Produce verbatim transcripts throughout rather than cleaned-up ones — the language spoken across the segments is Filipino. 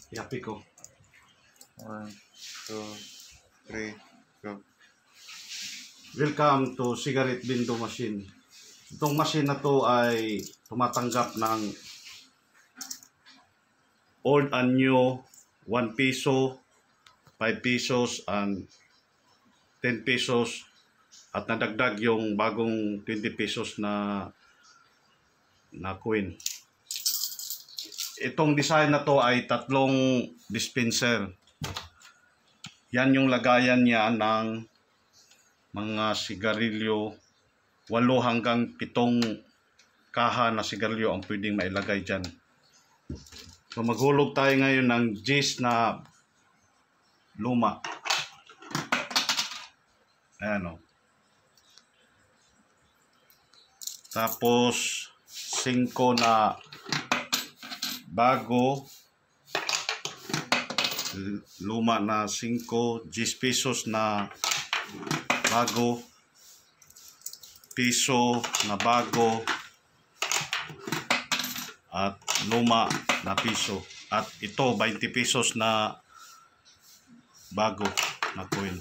Yapi ko. One, two, three, go. Welcome to Cigarette Window Machine. Itong machine na to ay tumatanggap ng old and new one peso, five pesos, and ten pesos. At nadagdag yung bagong twenty pesos na na coin. Itong design na to ay tatlong dispenser. Yan yung lagayan niya ng mga sigarilyo. Walo hanggang pitong kaha na sigarilyo ang pwedeng mailagay dyan. So maghulog tayo ngayon ng gis na luma. Ayan o. Tapos singko na bago, luma na singko, ten pesos na bago, piso na bago, at luma na piso. At ito twenty pesos na bago na coin.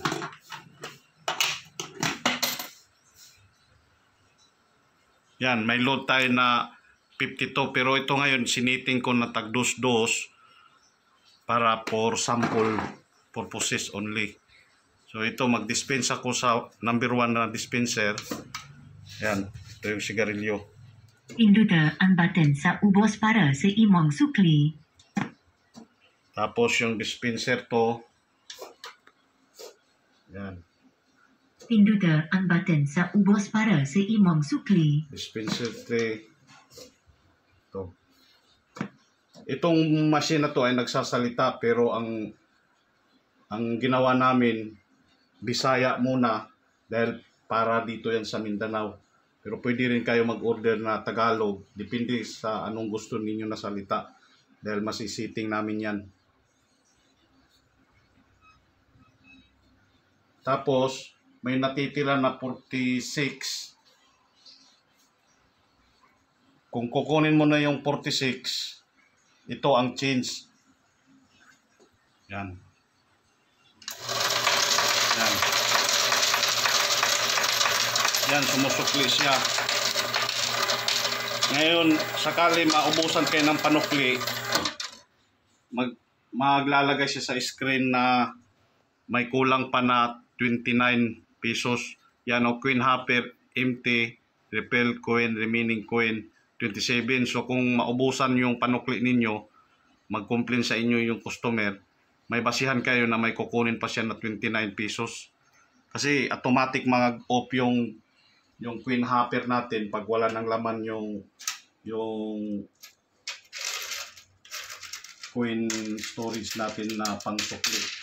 Yan, may load tayo na fifty-two, pero ito ngayon siniting ko na tag dos-dos para for sample purposes only. So ito, mag-dispense ako sa number one na dispenser. Yan, ito yung sigarilyo. Pinduta ang button sa ubos para sa imong sukli. Tapos yung dispenser to. Yan. Pinduta ang button sa ubos para sa imong sukli. Dispenser tray. Ito. Itong machine na to ay nagsasalita, pero ang ang ginawa namin Bisaya muna dahil para dito yan sa Mindanao. Pero pwede rin kayo mag-order na Tagalog, depende sa anong gusto ninyo na salita dahil masisiting namin yan. Tapos may natitira na forty-six. Kung kukunin mo na yung forty-six, ito ang change. Yan. Yan. Yan, sumusukli siya. Ngayon, sakali maubusan kayo ng panukli, mag, maglalagay siya sa screen na may kulang pa na twenty-nine pesos. Yan o, coin hopper, empty, refill coin, remaining coin, twenty-seven. So kung maubusan yung panukli ninyo, mag-complain sa inyo yung customer, may basihan kayo na may kukunin pa siya na twenty-nine pesos. Kasi automatic mag-off yung yung coin hopper natin pag wala ng laman yung yung coin storage natin na pangsukli.